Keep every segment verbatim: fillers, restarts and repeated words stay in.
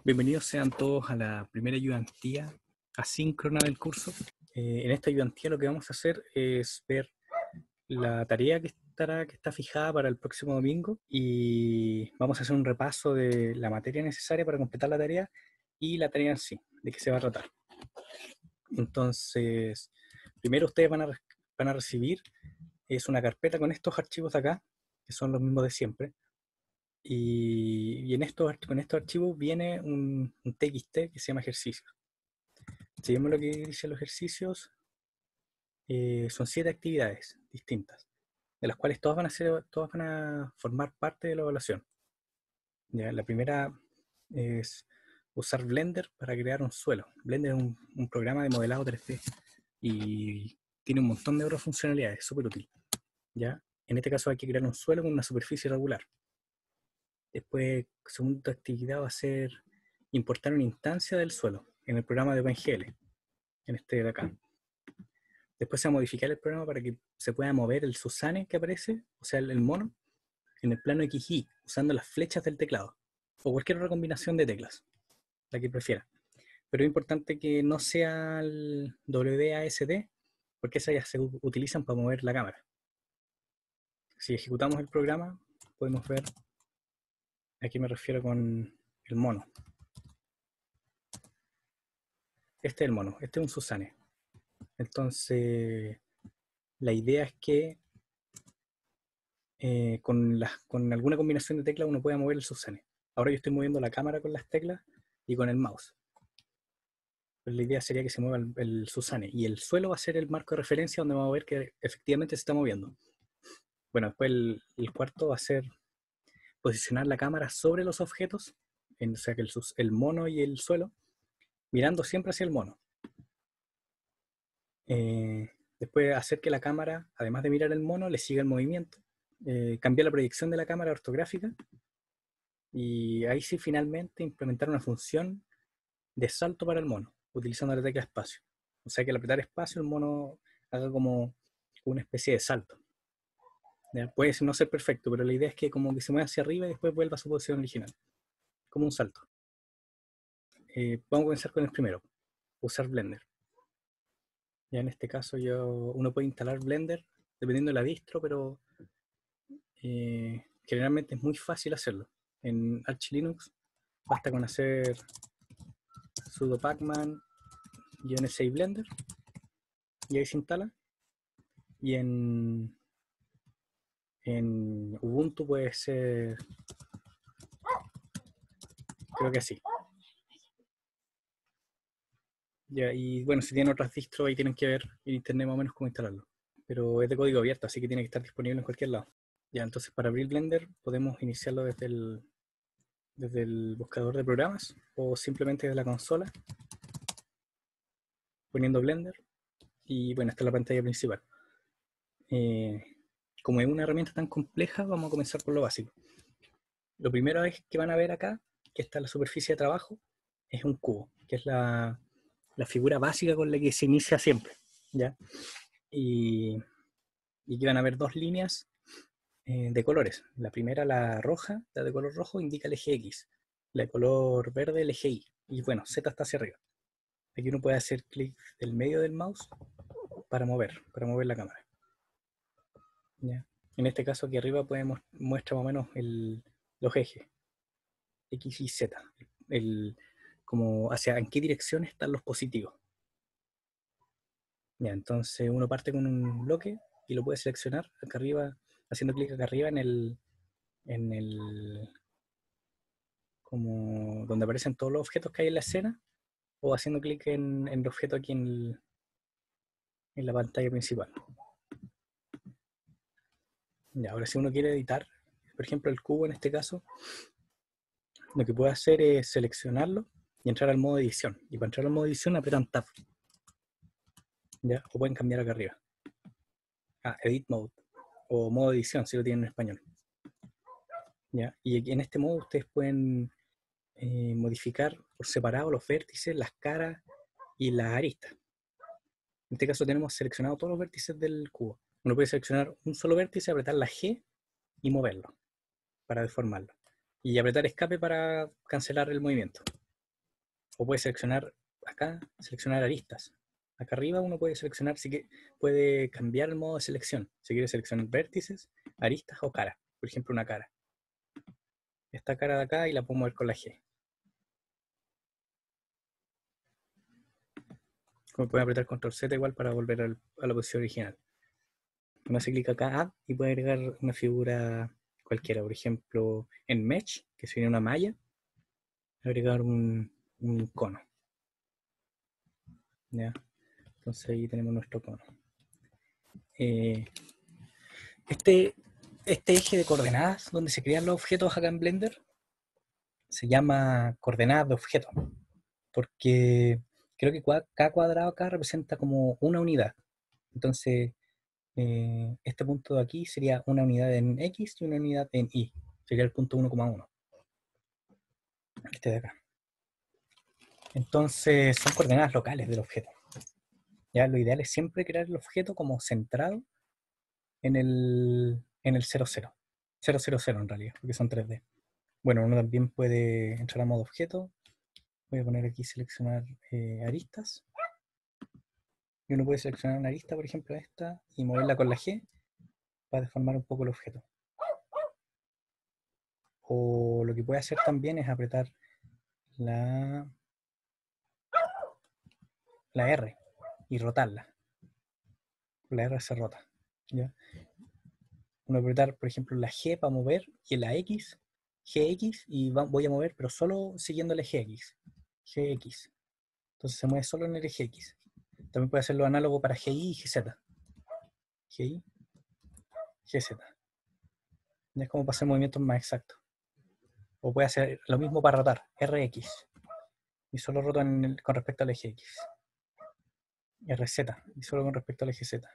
Bienvenidos sean todos a la primera ayudantía asíncrona del curso. Eh, en esta ayudantía lo que vamos a hacer es ver la tarea que, estará, que está fijada para el próximo domingo y vamos a hacer un repaso de la materia necesaria para completar la tarea y la tarea en sí, de qué se va a tratar. Entonces, primero ustedes van a, van a recibir es una carpeta con estos archivos de acá, que son los mismos de siempre. Y, y en estos, con estos archivos viene un, un T X T que se llama ejercicios. Si vemos lo que dicen los ejercicios, eh, son siete actividades distintas, de las cuales todas van a, ser, todas van a formar parte de la evaluación. ¿Ya? La primera es usar Blender para crear un suelo. Blender es un, un programa de modelado tres D y tiene un montón de otras funcionalidades, es súper útil. ¿Ya? En este caso hay que crear un suelo con una superficie regular. Después, segunda actividad va a ser importar una instancia del suelo en el programa de OpenGL, en este de acá. Después se va a modificar el programa para que se pueda mover el Susane que aparece, o sea, el, el mono, en el plano X Y, usando las flechas del teclado, o cualquier otra combinación de teclas, la que prefiera. Pero es importante que no sea el W A S D, porque esas ya se utilizan para mover la cámara. Si ejecutamos el programa, podemos ver, aquí me refiero con el mono. Este es el mono, este es un Susane. Entonces, la idea es que eh, con, la, con alguna combinación de teclas uno pueda mover el Susane. Ahora yo estoy moviendo la cámara con las teclas y con el mouse. Pues la idea sería que se mueva el, el Susane. Y el suelo va a ser el marco de referencia donde vamos a ver que efectivamente se está moviendo. Bueno, después el, el cuarto va a ser posicionar la cámara sobre los objetos, en, o sea que el, el mono y el suelo, mirando siempre hacia el mono. Eh, después hacer que la cámara, además de mirar el mono, le siga el movimiento. Eh, cambiar la proyección de la cámara ortográfica. Y ahí sí finalmente implementar una función de salto para el mono, utilizando la tecla espacio. O sea que al apretar espacio el mono haga como una especie de salto. ¿Ya? Puede no ser perfecto, pero la idea es que como que se mueva hacia arriba y después vuelva a su posición original, como un salto. Eh, vamos a comenzar con el primero, usar Blender. Ya en este caso yo, uno puede instalar Blender dependiendo de la distro, pero eh, generalmente es muy fácil hacerlo. En Arch Linux basta con hacer sudo pacman guion seis blender y ahí se instala. Y en, en Ubuntu puede ser, creo que así. Ya, y bueno, si tienen otras distros ahí tienen que ver en internet más o menos cómo instalarlo. Pero es de código abierto, así que tiene que estar disponible en cualquier lado. Ya, entonces para abrir Blender podemos iniciarlo desde el, desde el buscador de programas o simplemente desde la consola, poniendo Blender. Y bueno, esta es la pantalla principal. Eh, como es una herramienta tan compleja, vamos a comenzar por lo básico. Lo primero es que van a ver acá, que está la superficie de trabajo, es un cubo, que es la, la figura básica con la que se inicia siempre, ¿ya? Y, y aquí van a ver dos líneas eh, de colores. La primera, la roja, la de color rojo, indica el eje X. La de color verde, el eje Y. Y bueno, Z está hacia arriba. Aquí uno puede hacer clic del medio del mouse para mover, para mover la cámara. ¿Ya? En este caso aquí arriba podemos muestra más o menos el, los ejes X y Z, el, como hacia en qué dirección están los positivos. Ya, entonces uno parte con un bloque y lo puede seleccionar acá arriba, haciendo clic acá arriba en el, en el, como donde aparecen todos los objetos que hay en la escena, o haciendo clic en, en el objeto aquí en, el, en la pantalla principal. Ya, ahora si uno quiere editar, por ejemplo el cubo en este caso, lo que puede hacer es seleccionarlo y entrar al modo edición. Y para entrar al modo edición apretan Tab. ¿Ya? O pueden cambiar acá arriba. Ah, Edit Mode. O modo edición, si lo tienen en español. ¿Ya? Y en este modo ustedes pueden eh, modificar por separado los vértices, las caras y las aristas. En este caso tenemos seleccionado todos los vértices del cubo. Uno puede seleccionar un solo vértice, apretar la G y moverlo para deformarlo. Y apretar escape para cancelar el movimiento. O puede seleccionar acá, seleccionar aristas. Acá arriba uno puede seleccionar, sí que puede cambiar el modo de selección. Si quiere seleccionar vértices, aristas o cara. Por ejemplo, una cara. Esta cara de acá y la puedo mover con la G. Como pueden apretar control Z igual para volver al, a la posición original. Uno hace clic acá, Add, y puede agregar una figura cualquiera. Por ejemplo, en Mesh, que sería una malla, agregar un, un cono. ¿Ya? Entonces ahí tenemos nuestro cono. Eh, este, este eje de coordenadas donde se crean los objetos acá en Blender se llama coordenadas de objeto, porque creo que cada cuadrado acá representa como una unidad. Entonces, eh, este punto de aquí sería una unidad en X y una unidad en Y. Sería el punto uno coma uno. Este de acá. Entonces, son coordenadas locales del objeto. Ya, lo ideal es siempre crear el objeto como centrado en el, en el cero cero. cero cero cero en realidad, porque son tres D. Bueno, uno también puede entrar a modo objeto. Voy a poner aquí seleccionar eh, aristas. Y uno puede seleccionar una arista, por ejemplo esta, y moverla con la G para deformar un poco el objeto. O lo que puede hacer también es apretar la, la R y rotarla. La R se rota. ¿Ya? Uno apretar, por ejemplo, la G para mover y la X, G X, y va, voy a mover, pero solo siguiendo el eje X. G X. Entonces se mueve solo en el eje X. También puede hacerlo análogo para G Y y G Z. G Y, G Z. Ya es como para hacer movimientos más exactos. O puede hacer lo mismo para rotar, R X. Y solo roto en el, con respecto al eje X. R Z. Y solo con respecto al eje Z.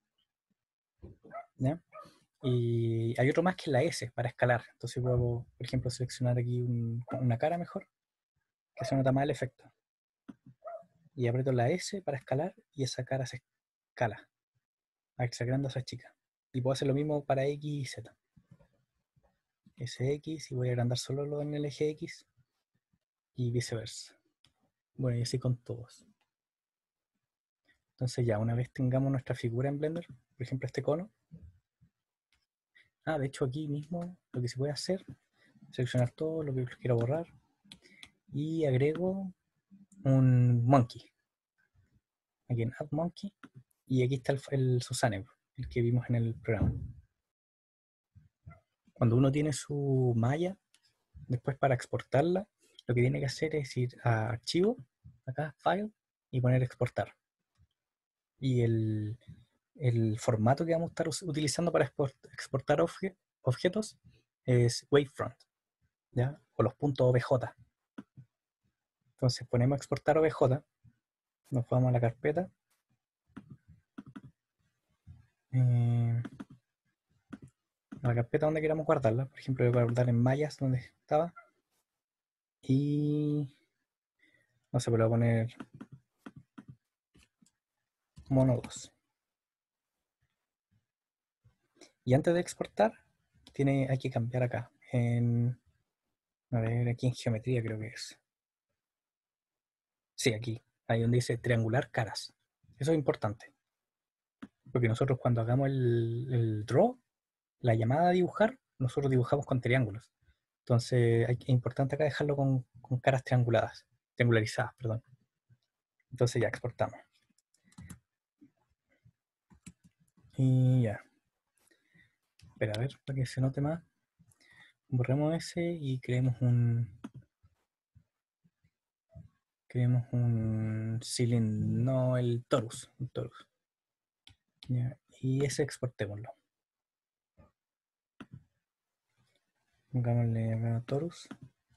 ¿Ya? Y hay otro más que es la S para escalar. Entonces puedo, por ejemplo, seleccionar aquí un, una cara mejor, que se nota más el efecto. Y aprieto la S para escalar y esa cara se escala. A ver, se agranda esa chica. Y puedo hacer lo mismo para X y Z. S X y voy a agrandar solo lo en el eje X y viceversa. Bueno, y así con todos. Entonces ya, una vez tengamos nuestra figura en Blender, por ejemplo este cono. Ah, de hecho aquí mismo lo que se puede hacer, seleccionar todo lo que quiero borrar y agrego un monkey. Aquí en Add Monkey y aquí está el, el Susane, el que vimos en el programa. Cuando uno tiene su malla, después para exportarla, lo que tiene que hacer es ir a Archivo, acá, File, y poner Exportar. Y el, el formato que vamos a estar utilizando para exportar obje, objetos es Wavefront, ¿ya? O los puntos O B J. Entonces ponemos Exportar O B J, nos vamos a la carpeta. Eh, a la carpeta donde queramos guardarla. Por ejemplo, voy a guardar en mallas donde estaba. Y no sé, pero voy a poner mono dos. Y antes de exportar, tiene, hay que cambiar acá. En, a ver, aquí en geometría creo que es. Sí, aquí. Ahí donde dice triangular caras. Eso es importante. Porque nosotros cuando hagamos el, el draw, la llamada a dibujar, nosotros dibujamos con triángulos. Entonces es importante acá dejarlo con, con caras trianguladas. Triangularizadas, perdón. Entonces ya exportamos. Y ya. Espera, a ver, para que se note más. Borremos ese y creemos un... Creemos un ceiling, no el torus. Un torus. Ya, y ese exportémoslo. Pongámosle acá torus.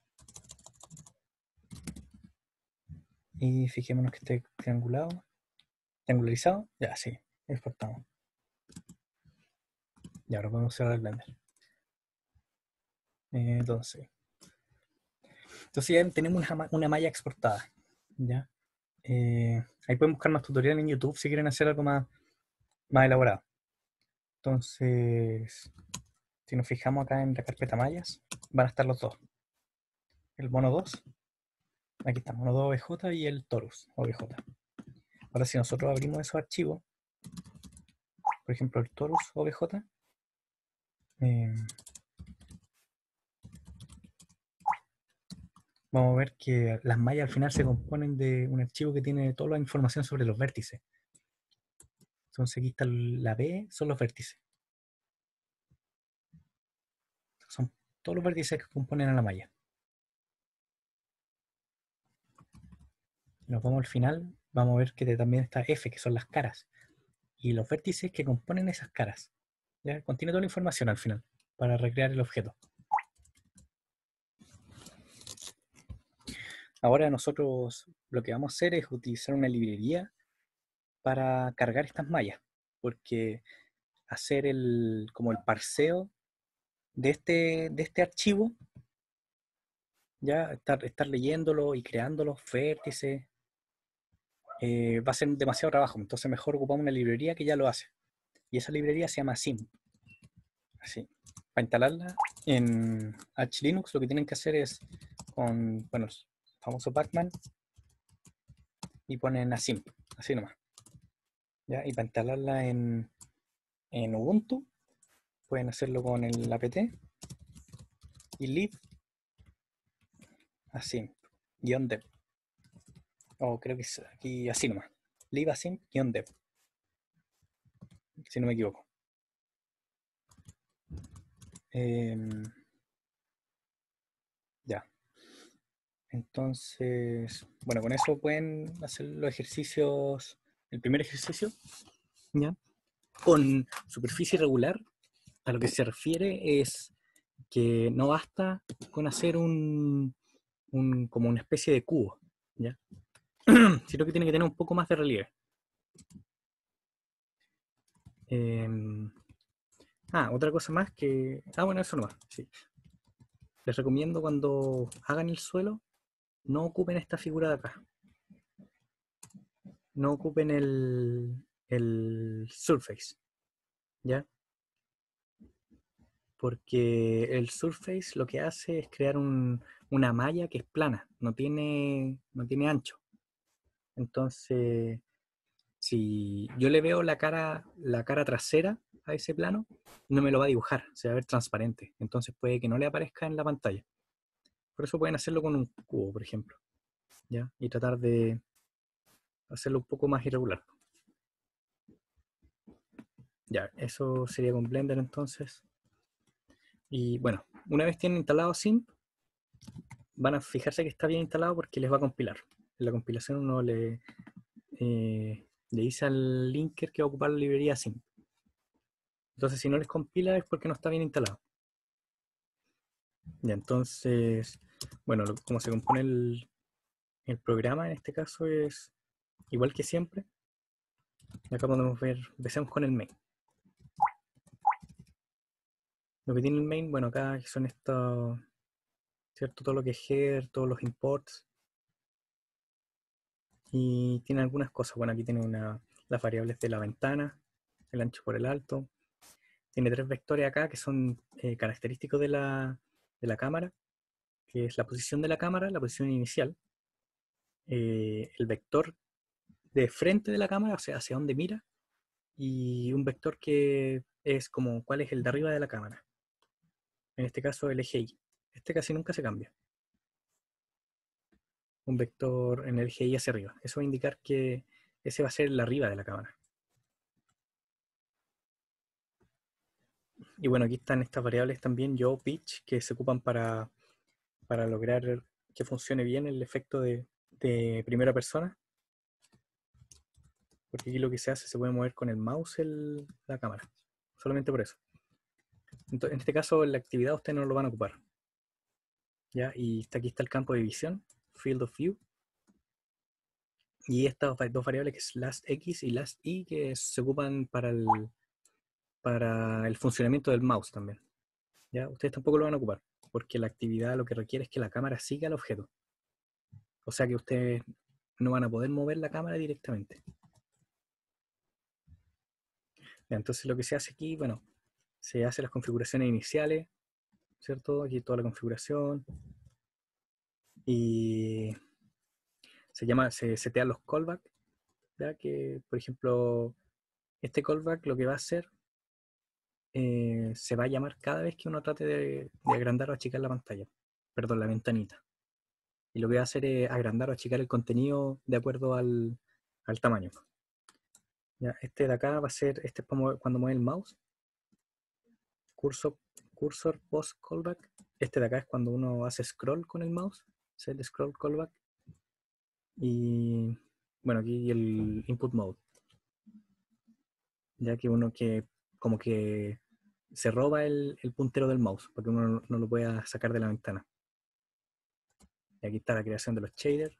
Y fijémonos que esté triangulado. Triangularizado. Ya, sí. Exportamos. Y ahora podemos cerrar el Blender. Eh, entonces. Entonces ya tenemos una, una malla exportada. ¿Ya? Eh, ahí pueden buscar más tutoriales en YouTube si quieren hacer algo más, más elaborado. Entonces, si nos fijamos acá en la carpeta mallas, van a estar los dos. El mono dos Aquí estamos, los dos O B J y el torus O B J. Ahora si nosotros abrimos esos archivos, por ejemplo el torus O B J, eh, vamos a ver que las mallas al final se componen de un archivo que tiene toda la información sobre los vértices. Entonces aquí está la B, son los vértices. Son todos los vértices que componen a la malla. Nos vamos al final, vamos a ver que también está F, que son las caras. Y los vértices que componen esas caras. ¿Ya? Contiene toda la información al final, para recrear el objeto. Ahora nosotros lo que vamos a hacer es utilizar una librería para cargar estas mallas, porque hacer el, como el parseo de este, de este archivo, ya estar, estar leyéndolo y creando los vértices, eh, va a ser demasiado trabajo, entonces mejor ocupamos una librería que ya lo hace. Y esa librería se llama Sim. Así. Para instalarla en Arch Linux lo que tienen que hacer es con, bueno, el famoso Pacman y ponen Asim, así nomás. ¿Ya? Y para instalarla en, en Ubuntu pueden hacerlo con el apt y lib Asim, guión dev. O creo que es aquí así nomás. Lib Asim, guión dev. Si no me equivoco. Eh, ya. Entonces, bueno, con eso pueden hacer los ejercicios. El primer ejercicio, ¿ya? Con superficie irregular, a lo que se refiere es que no basta con hacer un, un como una especie de cubo, ¿ya? Sino que tiene que tener un poco más de relieve. Eh, ah, otra cosa más que... Ah, bueno, eso nomás, sí. Les recomiendo cuando hagan el suelo, no ocupen esta figura de acá. No ocupen el, el surface, ¿ya? Porque el surface lo que hace es crear un, una malla que es plana, no tiene, no tiene ancho. Entonces, si yo le veo la cara, la cara trasera a ese plano, no me lo va a dibujar, se va a ver transparente. Entonces puede que no le aparezca en la pantalla. Por eso pueden hacerlo con un cubo, por ejemplo, ¿ya? Y tratar de hacerlo un poco más irregular. Ya, eso sería con Blender entonces. Y bueno, una vez tienen instalado Simp, van a fijarse que está bien instalado porque les va a compilar. En la compilación uno le, eh, le dice al linker que va a ocupar la librería Simp. Entonces si no les compila es porque no está bien instalado. Ya, entonces, bueno, lo, como se compone el, el programa en este caso es igual que siempre. Acá podemos ver, empecemos con el main. Lo que tiene el main, bueno, acá son estos, ¿cierto? Todo lo que es header, todos los imports. Y tiene algunas cosas. Bueno, aquí tiene una, las variables de la ventana, el ancho por el alto. Tiene tres vectores acá que son eh, característicos de la, de la cámara, que es la posición de la cámara, la posición inicial, eh, el vector de frente de la cámara, o sea, hacia dónde mira, y un vector que es como cuál es el de arriba de la cámara. En este caso el eje Y. Este casi nunca se cambia. Un vector en el eje Y hacia arriba. Eso va a indicar que ese va a ser el arriba de la cámara. Y bueno, aquí están estas variables también, yaw, pitch, que se ocupan para, para lograr que funcione bien el efecto de, de primera persona. Porque aquí lo que se hace, se puede mover con el mouse el, la cámara. Solamente por eso. Entonces, en este caso, en la actividad ustedes no lo van a ocupar. ¿Ya? Y está, aquí está el campo de visión, Field of View. Y estas dos variables que es lastX y lastY que se ocupan para el, para el funcionamiento del mouse también. ¿Ya? Ustedes tampoco lo van a ocupar, porque la actividad lo que requiere es que la cámara siga al objeto. O sea que ustedes no van a poder mover la cámara directamente. ¿Ya? Entonces lo que se hace aquí, bueno, se hace las configuraciones iniciales, ¿cierto? Aquí toda la configuración. Y se llama, se setean los callbacks, ¿ya? Que, por ejemplo, este callback lo que va a hacer, eh, se va a llamar cada vez que uno trate de, de agrandar o achicar la pantalla, perdón, la ventanita. Y lo que va a hacer es agrandar o achicar el contenido de acuerdo al, al tamaño. Ya, este de acá va a ser, este es cuando mueve el mouse, cursor, cursor post callback. Este de acá es cuando uno hace scroll con el mouse, es el scroll callback. Y bueno, aquí el input mode, ya que uno que como que se roba el, el puntero del mouse para que uno no, no lo pueda sacar de la ventana. Y aquí está la creación de los shaders.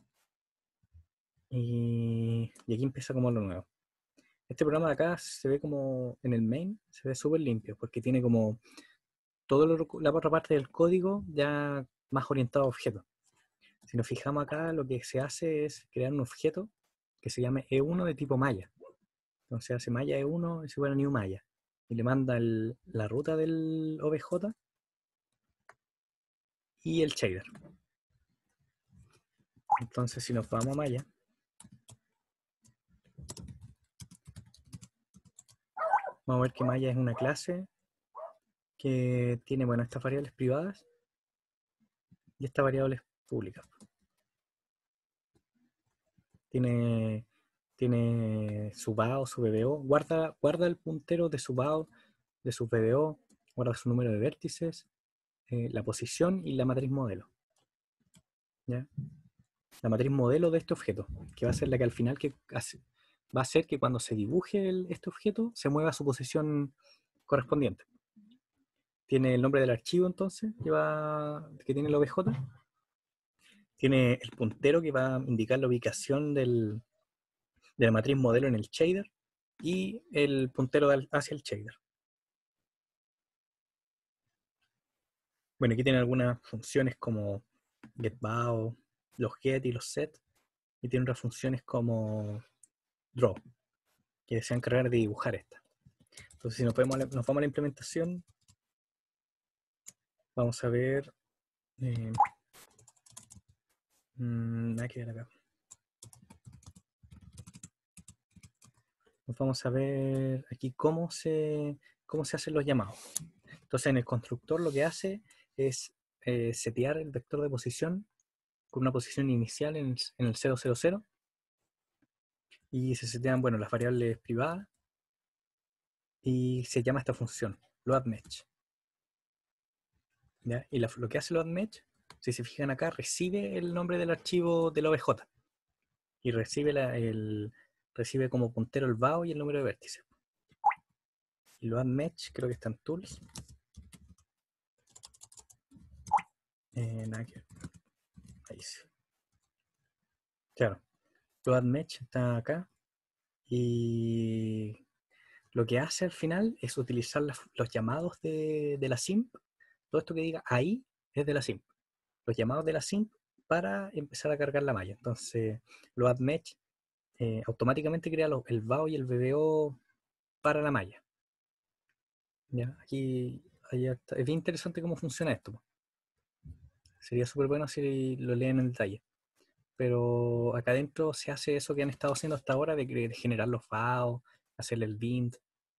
Y, y aquí empieza como lo nuevo. Este programa de acá se ve como en el main, se ve súper limpio, porque tiene como toda la otra parte del código ya más orientado a objetos. Si nos fijamos acá, lo que se hace es crear un objeto que se llame E uno de tipo Maya. Entonces hace Maya E uno es igual a New Maya. Y le manda el, la ruta del O B J y el shader. Entonces si nos vamos a Maya, vamos a ver que Maya es una clase que tiene, bueno, estas variables privadas y estas variables públicas. Tiene, tiene su B A O, su B B O. Guarda, guarda el puntero de su B A O, de su B B O, guarda su número de vértices, eh, la posición y la matriz modelo. ¿Ya? La matriz modelo de este objeto, que va a ser la que al final que hace, va a hacer que cuando se dibuje el, este objeto se mueva a su posición correspondiente. Tiene el nombre del archivo entonces que, va, que tiene el O B J. Tiene el puntero que va a indicar la ubicación del, de la matriz modelo en el shader y el puntero hacia el shader. Bueno, aquí tiene algunas funciones como getBao, los get y los set, y tiene otras funciones como draw, que se encargar de dibujar esta. Entonces, si nos, podemos, nos vamos a la implementación, vamos a ver. Eh, mmm, nada que ver acá. Nos vamos a ver aquí cómo se, cómo se hacen los llamados. Entonces, en el constructor lo que hace es eh, setear el vector de posición con una posición inicial en el, en el cero cero cero. Y se setean, bueno, las variables privadas. Y se llama esta función, loadMatch. ¿Ya? Y la, lo que hace loadMatch, si se fijan acá, recibe el nombre del archivo del O B J. Y recibe, la, el, recibe como puntero el B A O y el número de vértices. Y loadMatch, creo que está en Tools. Eh, nada que, ahí sí. Claro, loadMatch está acá. Y lo que hace al final es utilizar las, los llamados de, de la simp. Todo esto que diga ahí es de la simp. Los llamados de la simp para empezar a cargar la malla. Entonces, loadMatch eh, automáticamente crea los, el B A O y el B B O para la malla. ¿Ya? Aquí, está. Es bien interesante cómo funciona esto. Sería súper bueno si lo leen en detalle. Pero acá adentro se hace eso que han estado haciendo hasta ahora de, de generar los B A O, hacerle el bind.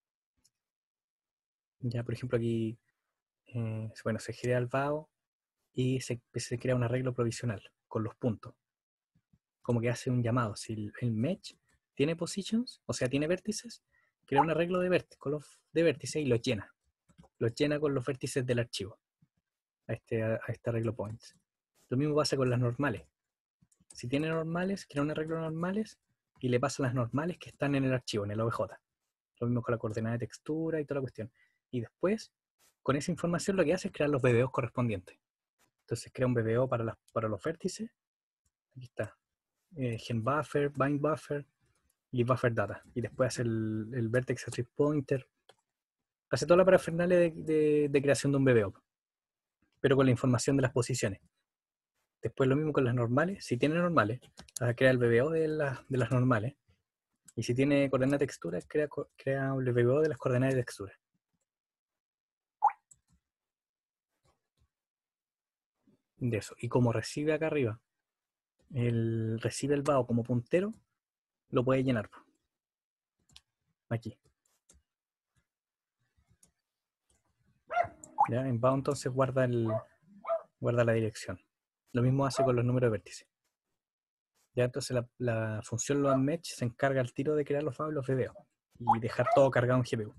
Ya, por ejemplo, aquí eh, bueno, se genera el B A O y se, se crea un arreglo provisional con los puntos. Como que hace un llamado. Si el, el match tiene positions, o sea, tiene vértices, crea un arreglo de, vértices, con los, de vértices y los llena. Los llena con los vértices del archivo a este, a este arreglo points. Lo mismo pasa con las normales. Si tiene normales, crea un arreglo de normales y le pasa las normales que están en el archivo, en el O B J. Lo mismo con la coordenada de textura y toda la cuestión. Y después, con esa información lo que hace es crear los B B Os correspondientes. Entonces crea un B B O para, las, para los vértices. Aquí está. Eh, gen buffer, bind buffer y buffer data. Y después hace el, el vertex attribute pointer. Hace toda la parafernalia de, de, de creación de un B B O. Pero con la información de las posiciones. Después lo mismo con las normales. Si tiene normales, crea el B B O de, la, de las normales. Y si tiene coordenada de textura, crea, crea el B B O de las coordenadas de textura. De eso. Y como recibe acá arriba el, recibe el bao como puntero, lo puede llenar aquí. ¿Ya? En bao entonces guarda, el, guarda la dirección. Lo mismo hace con los números de vértices. Ya entonces la, la función loadMatch se encarga al tiro de crear los bao y los vbo y dejar todo cargado en G P U.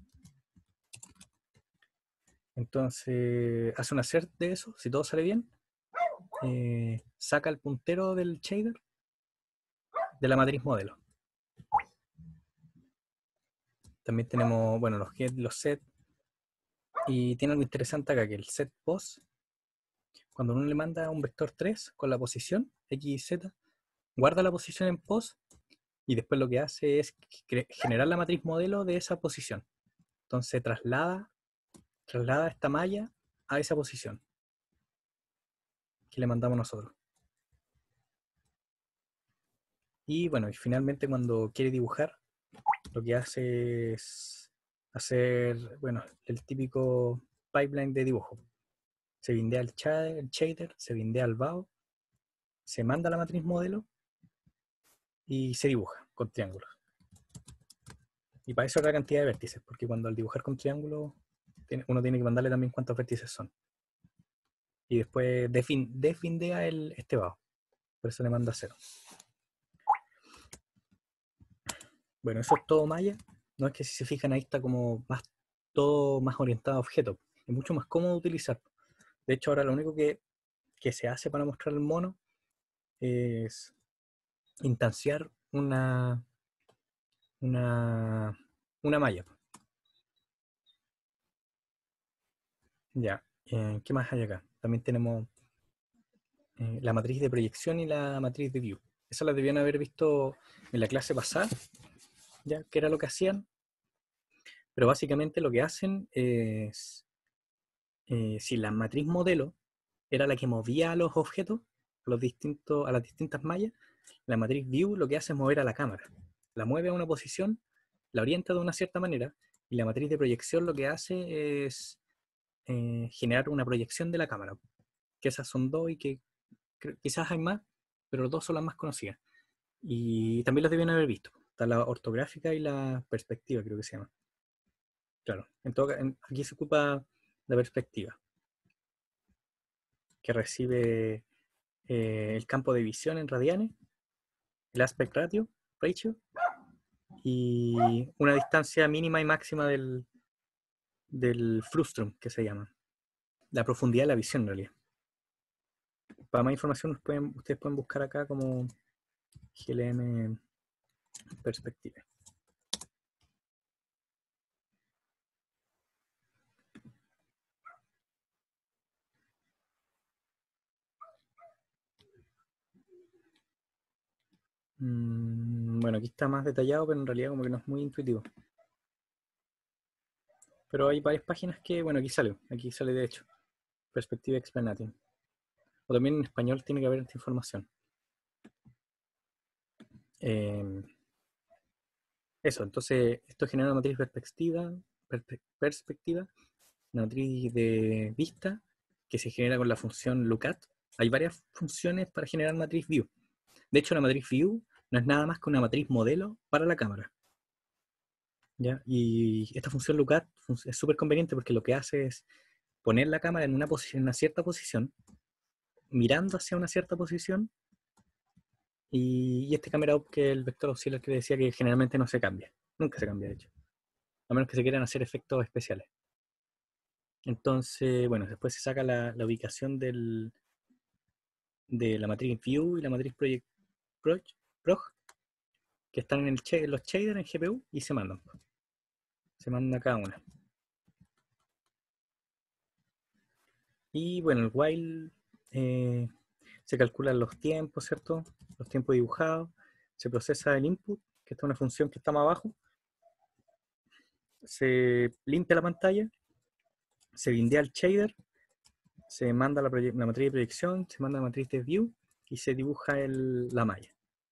Entonces hace una cert de eso, si todo sale bien, eh, saca el puntero del shader de la matriz modelo. También tenemos, bueno, los get, los set, y tiene algo interesante acá, que el set pos, cuando uno le manda un vector tres con la posición x, z, guarda la posición en pos y después lo que hace es generar la matriz modelo de esa posición. Entonces traslada, traslada esta malla a esa posición que le mandamos nosotros. Y bueno, y finalmente cuando quiere dibujar, lo que hace es hacer, bueno, el típico pipeline de dibujo. Se bindea el shader, se bindea el bao, se manda la matriz modelo y se dibuja con triángulos. Y para eso la cantidad de vértices, porque cuando al dibujar con triángulos uno tiene que mandarle también cuántos vértices son. Y después defin, desbindea el, este bao. Por eso le manda cero. Bueno, eso es todo Maya. No es que si se fijan ahí está como más todo más orientado a objetos. Es mucho más cómodo utilizar. De hecho, ahora lo único que, que se hace para mostrar el mono es instanciar una, una, una malla. Ya, eh, ¿qué más hay acá? También tenemos eh, la matriz de proyección y la matriz de view. Esa la debían haber visto en la clase pasada, ya que era lo que hacían. Pero básicamente lo que hacen es, eh, si la matriz modelo era la que movía a los objetos, a, los distintos, a las distintas mallas, la matriz view lo que hace es mover a la cámara. La mueve a una posición, la orienta de una cierta manera, y la matriz de proyección lo que hace es eh, generar una proyección de la cámara. Que esas son dos y que quizás hay más, pero los dos son las más conocidas. Y también las deben haber visto. Está la ortográfica y la perspectiva, creo que se llama. Claro, en todo, en, aquí se ocupa la perspectiva, que recibe eh, el campo de visión en radianes, el aspect ratio, ratio y una distancia mínima y máxima del, del frustrum, que se llama. La profundidad de la visión, en realidad. Para más información, pueden, ustedes pueden buscar acá como G L M perspectiva. Mm, bueno, aquí está más detallado, pero en realidad como que no es muy intuitivo. Pero hay varias páginas que, bueno, aquí sale, aquí sale de hecho, Perspective Explanating. O también en español tiene que haber esta información. Eh, eso, entonces esto genera una matriz perspectiva, perspe perspectiva, una matriz de vista que se genera con la función lookat. Hay varias funciones para generar matriz view. De hecho, la matriz view no es nada más que una matriz modelo para la cámara. ¿Ya? Y esta función lookat es súper conveniente porque lo que hace es poner la cámara en una, posición, en una cierta posición, mirando hacia una cierta posición, y, y este camera up, que el vector auxiliar que decía que generalmente no se cambia. Nunca se cambia, de hecho. A menos que se quieran hacer efectos especiales. Entonces, bueno, después se saca la, la ubicación del, de la matriz view y la matriz project, project, proj, que están en, el, en los shaders en G P U y se mandan. Se manda cada una. Y bueno, el while eh, se calculan los tiempos, ¿cierto? Los tiempos dibujados. Se procesa el input, que está una función que está más abajo. Se limpia la pantalla. Se bindea el shader. Se manda la, la matriz de proyección. Se manda la matriz de view. Y se dibuja el, la malla.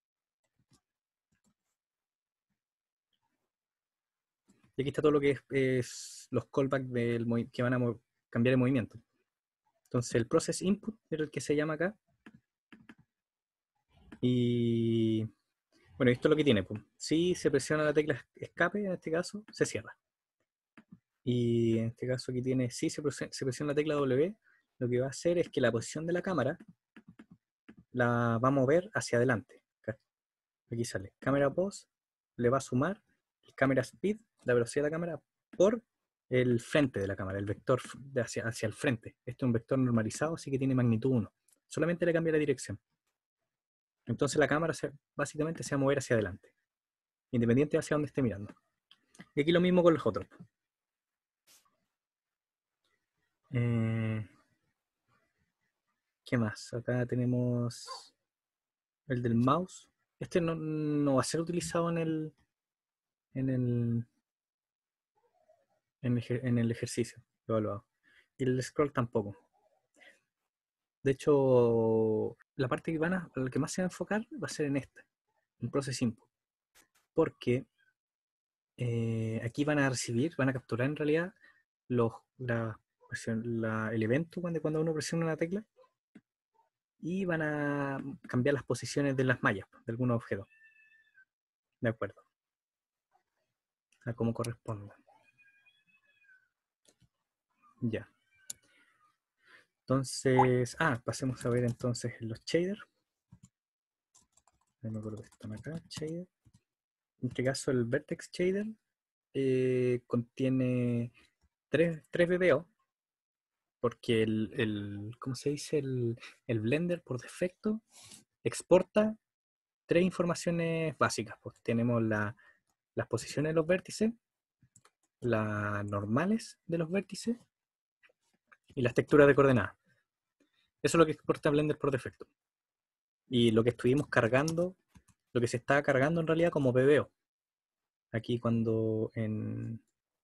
Y aquí está todo lo que es, es los callbacks del, que van a cambiar el movimiento. Entonces el process input, es el que se llama acá, Y bueno, esto es lo que tiene. Pues. Si se presiona la tecla escape, en este caso, se cierra. Y en este caso aquí tiene, si se presiona, se presiona la tecla W, lo que va a hacer es que la posición de la cámara la va a mover hacia adelante. Aquí sale cámara pose, le va a sumar el cámara speed, la velocidad de la cámara, por el frente de la cámara, el vector de hacia, hacia el frente. Este es un vector normalizado, así que tiene magnitud uno. Solamente le cambia la dirección. Entonces la cámara se, básicamente se va a mover hacia adelante, independiente de hacia dónde esté mirando. Y aquí lo mismo con los otros. Eh, ¿Qué más? Acá tenemos el del mouse. Este no, no va a ser utilizado en el en el, en el, en el ejercicio evaluado. Y el scroll tampoco. De hecho, la parte que van a, la que más se va a enfocar va a ser en esta, en Process Input. Porque eh, aquí van a recibir, van a capturar en realidad los, la, la, el evento cuando, cuando uno presiona una tecla y van a cambiar las posiciones de las mallas de algunos objetos. De acuerdo. A como corresponda. Ya. Entonces, ah, pasemos a ver entonces los shaders. No me acuerdo que están acá, shader. En este caso el Vertex Shader eh, contiene tres, tres V B O, porque el, el, ¿cómo se dice? El, el Blender por defecto exporta tres informaciones básicas. Pues tenemos la, las posiciones de los vértices, las normales de los vértices y las texturas de coordenadas. Eso es lo que exporta Blender por defecto. Y lo que estuvimos cargando, lo que se está cargando en realidad como V B O. Aquí cuando en,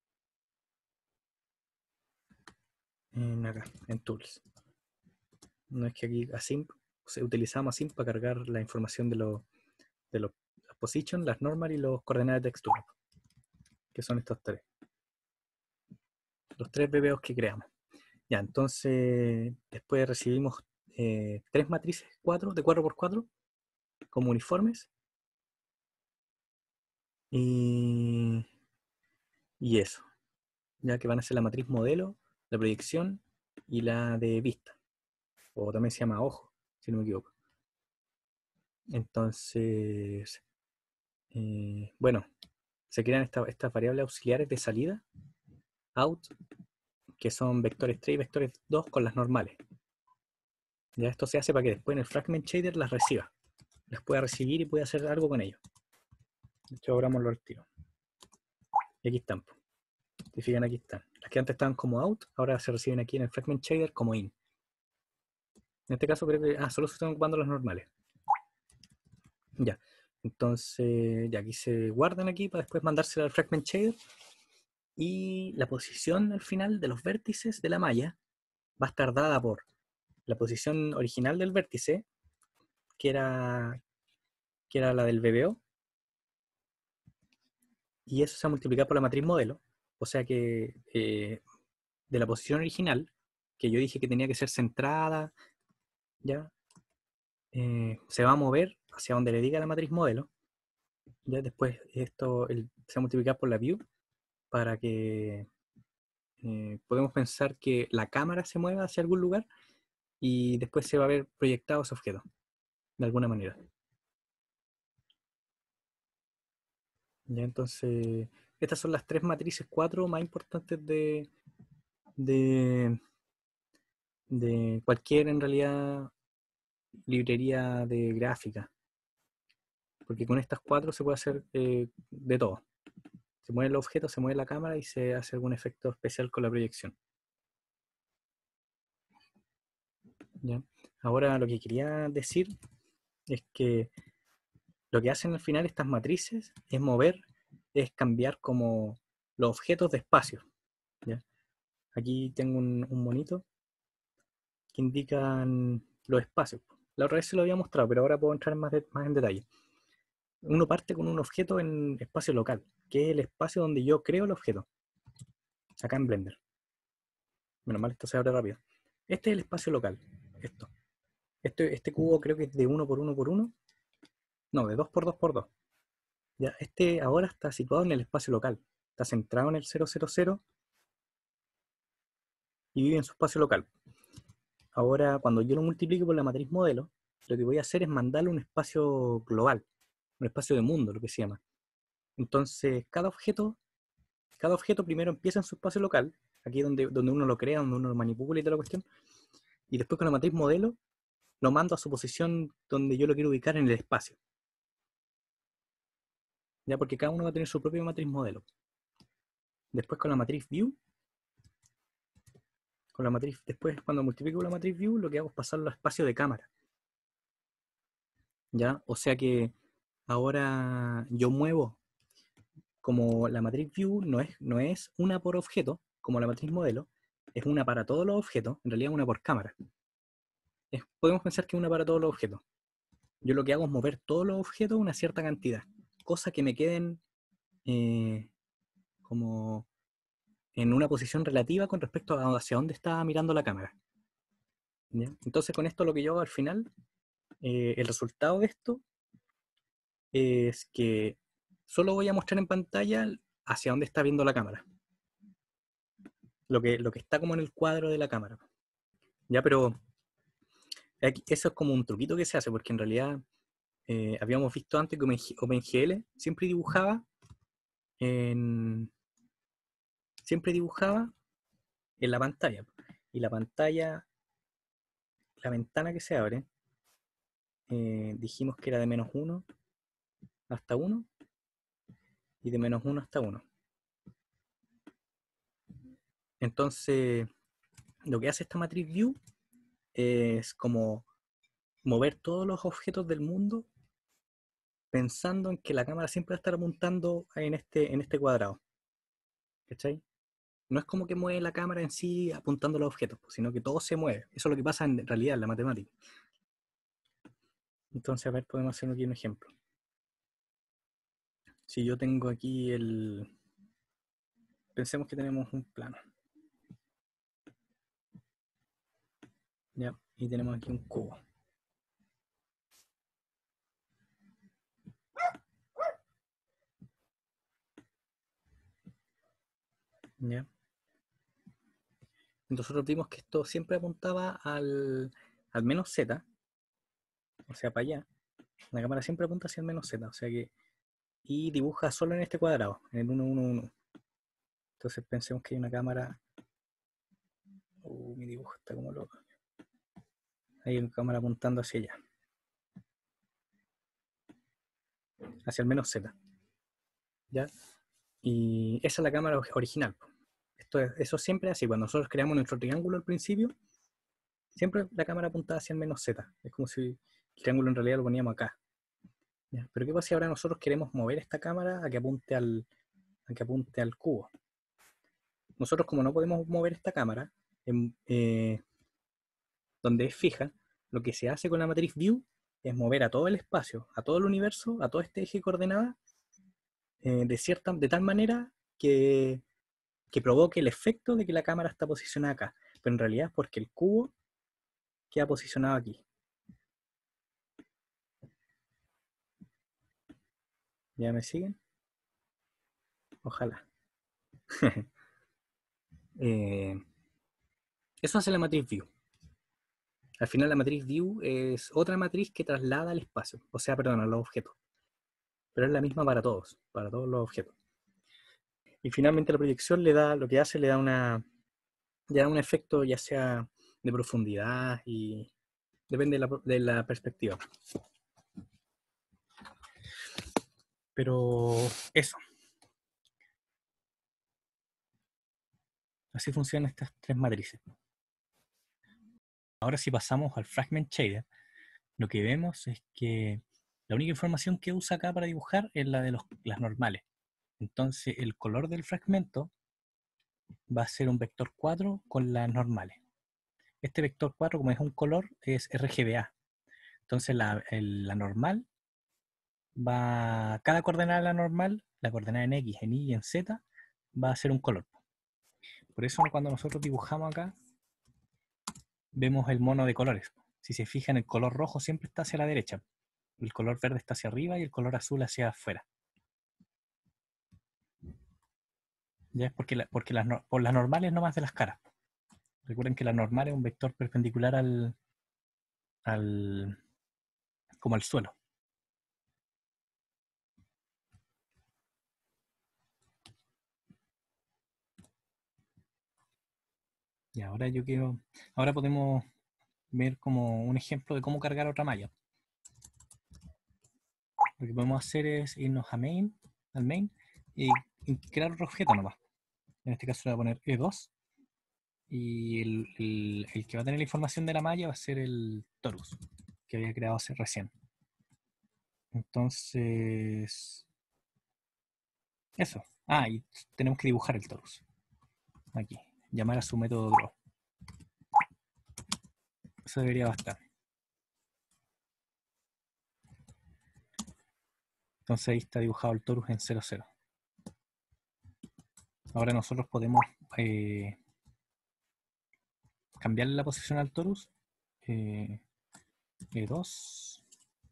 en acá, en Tools. No es que aquí async, utilizamos async para cargar la información de los de los las position, las normal y los coordenadas de textura, que son estos tres. Los tres V B Os que creamos. Ya, entonces después recibimos eh, tres matrices cuatro, de cuatro por cuatro como uniformes. Y, y eso. Ya que van a ser la matriz modelo, la proyección y la de vista. O también se llama ojo, si no me equivoco. Entonces, eh, bueno, se crean esta, estas variables auxiliares de salida, out, que son vectores tres y vectores dos con las normales. Ya esto se hace para que después en el fragment shader las reciba, las pueda recibir y pueda hacer algo con ellos. De hecho, abramoslo al tiro. Y aquí están. Si fijan, aquí están. Las que antes estaban como out, ahora se reciben aquí en el fragment shader como in. En este caso creo que, ah, solo se están ocupando las normales. Ya, entonces, ya aquí se guardan aquí para después mandársela al fragment shader. Y la posición al final de los vértices de la malla va a estar dada por la posición original del vértice, que era, que era la del V B O, y eso se va a multiplicar por la matriz modelo, o sea que eh, de la posición original, que yo dije que tenía que ser centrada, ya eh, se va a mover hacia donde le diga la matriz modelo, ya después esto el, se va a multiplicar por la view, para que eh, podemos pensar que la cámara se mueva hacia algún lugar, y después se va a ver proyectado ese objeto, de alguna manera. Ya, entonces, estas son las tres matrices cuatro más importantes de, de, de cualquier, en realidad, librería de gráfica. Porque con estas cuatro se puede hacer eh, de todo. Se mueve el objeto, se mueve la cámara y se hace algún efecto especial con la proyección. ¿Ya? Ahora lo que quería decir es que lo que hacen al final estas matrices es mover, es cambiar como los objetos de espacio. ¿Ya? Aquí tengo un, un monito que indican los espacios. La otra vez se lo había mostrado, pero ahora puedo entrar más, de, más en detalle. Uno parte con un objeto en espacio local, que es el espacio donde yo creo el objeto. Acá en Blender. Menos mal, esto se abre rápido. Este es el espacio local. Esto. Este, este cubo creo que es de uno por uno por uno. No, de dos por dos por dos. Ya, este ahora está situado en el espacio local. Está centrado en el cero cero cero y vive en su espacio local. Ahora, cuando yo lo multiplique por la matriz modelo, lo que voy a hacer es mandarle un espacio global, un espacio de mundo, lo que se llama. Entonces, cada objeto, cada objeto primero empieza en su espacio local, aquí es donde, donde uno lo crea, donde uno lo manipula y toda la cuestión, y después con la matriz modelo lo mando a su posición donde yo lo quiero ubicar en el espacio. Ya, porque cada uno va a tener su propia matriz modelo. Después con la matriz view, con la matriz, después cuando multiplico la matriz view, lo que hago es pasarlo a espacio de cámara. ¿Ya? O sea que ahora yo muevo, como la matriz view no es, no es una por objeto, como la matriz modelo, es una para todos los objetos, en realidad una por cámara. Es, podemos pensar que es una para todos los objetos. Yo lo que hago es mover todos los objetos una cierta cantidad, cosas que me queden eh, como en una posición relativa con respecto a hacia dónde está mirando la cámara. ¿Ya? Entonces con esto lo que yo hago al final, eh, el resultado de esto es que solo voy a mostrar en pantalla hacia dónde está viendo la cámara. Lo que, lo que está como en el cuadro de la cámara. Ya, pero aquí, eso es como un truquito que se hace, porque en realidad eh, habíamos visto antes que OpenGL siempre dibujaba en, siempre dibujaba en la pantalla. Y la pantalla, la ventana que se abre, eh, dijimos que era de menos uno hasta uno y de menos uno hasta uno. Entonces, lo que hace esta matriz view es como mover todos los objetos del mundo pensando en que la cámara siempre va a estar apuntando en este, en este cuadrado. ¿Cachai? No es como que mueve la cámara en sí apuntando a los objetos, sino que todo se mueve. Eso es lo que pasa en realidad en la matemática. Entonces, a ver, podemos hacer aquí un ejemplo. Si yo tengo aquí el... Pensemos que tenemos un plano. ¿Ya? Y tenemos aquí un cubo. ¿Ya? Nosotros vimos que esto siempre apuntaba al, al menos z, o sea, para allá. La cámara siempre apunta hacia el menos z, o sea que... Y dibuja solo en este cuadrado, en el uno, uno, uno. Entonces pensemos que hay una cámara... Uh, mi dibujo está como loco. Hay una cámara apuntando hacia allá. Hacia el menos z. ¿Ya? Y esa es la cámara original. Esto es, eso siempre es así. Cuando nosotros creamos nuestro triángulo al principio, siempre la cámara apuntaba hacia el menos z. Es como si el triángulo en realidad lo poníamos acá. ¿Ya? Pero ¿qué pasa si ahora nosotros queremos mover esta cámara a que apunte al, a que apunte al cubo? Nosotros, como no podemos mover esta cámara, en, eh, donde es fija, lo que se hace con la matriz view es mover a todo el espacio, a todo el universo, a todo este eje de coordenadas, eh, de, cierta, de tal manera que, que provoque el efecto de que la cámara está posicionada acá. Pero en realidad es porque el cubo queda posicionado aquí. ¿Ya me siguen? Ojalá. eh, eso hace la matriz view. Al final la matriz view es otra matriz que traslada al espacio, o sea, perdón, a los objetos. Pero es la misma para todos, para todos los objetos. Y finalmente la proyección le da, lo que hace, le da una, le da un efecto ya sea de profundidad y depende de la, de la perspectiva. Pero eso. Así funcionan estas tres matrices. Ahora si pasamos al Fragment Shader, lo que vemos es que la única información que usa acá para dibujar es la de los, las normales. Entonces el color del fragmento va a ser un vector cuatro con las normales. Este vector cuatro, como es un color, es R G B A. Entonces la, el, la normal va, cada coordenada de la normal, la coordenada en X, en Y y en Z, va a ser un color. Por eso cuando nosotros dibujamos acá, vemos el mono de colores. Si se fijan, el color rojo siempre está hacia la derecha. el color verde está hacia arriba y el color azul hacia afuera. Ya es porque, la, porque las, por las normales no más de las caras. Recuerden que la normal es un vector perpendicular al, al como al suelo. Y ahora yo quiero, ahora podemos ver como un ejemplo de cómo cargar otra malla. Lo que podemos hacer es irnos a main, al main y, y crear otro objeto nomás. En este caso le voy a poner E dos y el, el, el que va a tener la información de la malla va a ser el torus que había creado hace recién. Entonces, eso. Ah, y tenemos que dibujar el torus. Aquí, llamar a su método draw. Eso debería bastar. Entonces ahí está dibujado el torus en cero cero. Ahora nosotros podemos eh, cambiarle la posición al torus. Eh, E dos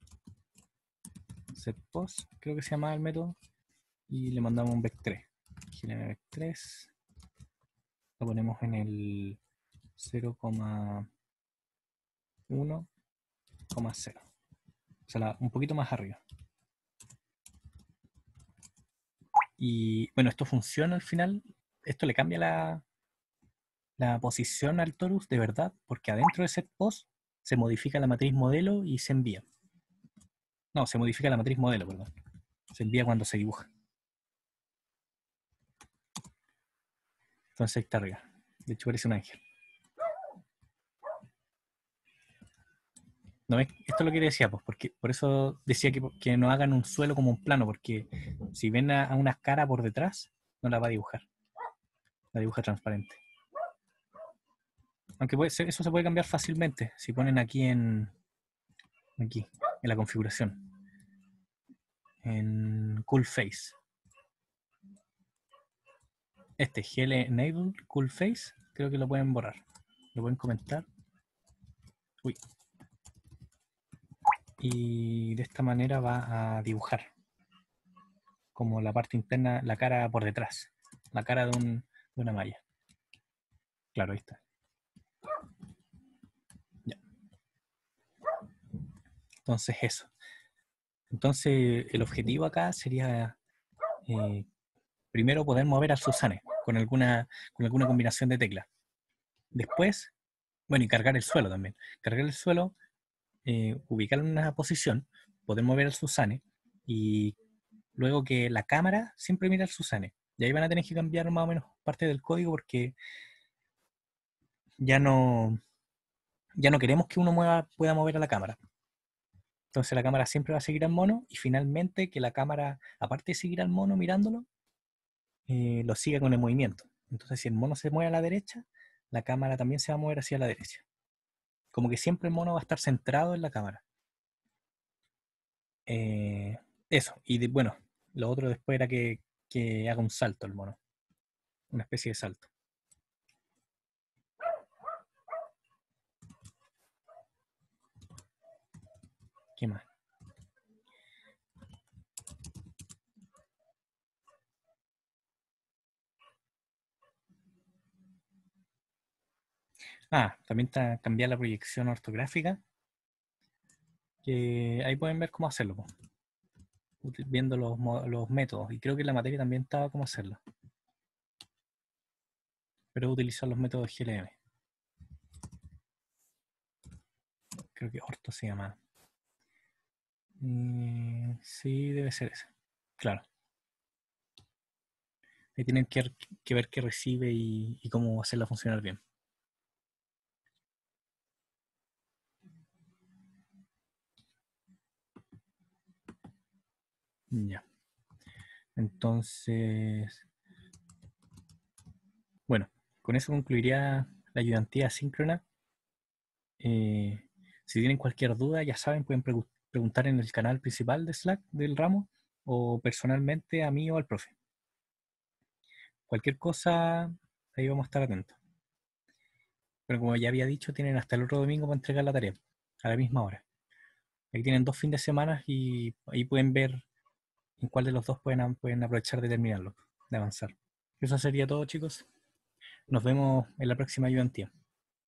setPos, creo que se llama el método. Y le mandamos un vec tres. Aquí en el vec tres lo ponemos en el cero coma uno coma cero. O sea, la, un poquito más arriba. Y bueno, esto funciona al final. Esto le cambia la, la posición al torus de verdad, porque adentro de setPos se modifica la matriz modelo y se envía. No, se modifica la matriz modelo, perdón. Se envía cuando se dibuja. Entonces ahí está arriba. De hecho parece un ángel. ¿No ves? Esto es lo que decía, pues, porque por eso decía que, que no hagan un suelo como un plano, porque si ven a, a una cara por detrás, no la va a dibujar. La dibuja transparente. Aunque puede ser, eso se puede cambiar fácilmente. Si ponen aquí en aquí, en la configuración. En Cool Face. Este G L Enable Cool Face, creo que lo pueden borrar. Lo pueden comentar. Uy. Y de esta manera va a dibujar como la parte interna, la cara por detrás, la cara de, un, de una malla. Claro, ahí está. Ya. Entonces eso. Entonces el objetivo acá sería eh, primero poder mover al Susane con alguna, con alguna combinación de teclas. Después, bueno, y cargar el suelo también. Cargar el suelo, eh, ubicarlo en una posición, poder mover al Susane y luego que la cámara siempre mira al Susane. Y ahí van a tener que cambiar más o menos parte del código porque ya no, ya no queremos que uno mueva, pueda mover a la cámara. Entonces la cámara siempre va a seguir al mono y finalmente que la cámara, aparte de seguir al mono mirándolo, eh, lo siga con el movimiento. Entonces si el mono se mueve a la derecha, la cámara también se va a mover hacia la derecha. Como que siempre el mono va a estar centrado en la cámara. Eh, eso, y de, bueno, lo otro después era que, que haga un salto el mono, una especie de salto. ¿Qué más? Ah, también está cambiar la proyección ortográfica, que ahí pueden ver cómo hacerlo, po, viendo los, los métodos. Y creo que en la materia también estaba cómo hacerlo. Pero utilizar los métodos G L M. Creo que orto se llama. Eh, sí, debe ser ese. Claro. Ahí tienen que, que ver qué recibe y, y cómo hacerla funcionar bien. Ya. Entonces, bueno, con eso concluiría la ayudantía asíncrona. Eh, si tienen cualquier duda, ya saben, pueden pre preguntar en el canal principal de Slack del ramo o personalmente a mí o al profe. Cualquier cosa, ahí vamos a estar atentos. Pero como ya había dicho, tienen hasta el otro domingo para entregar la tarea, a la misma hora. Aquí tienen dos fines de semana y ahí pueden ver en cuál de los dos pueden, pueden aprovechar de terminarlo, de avanzar. Eso sería todo, chicos. Nos vemos en la próxima ayudantía.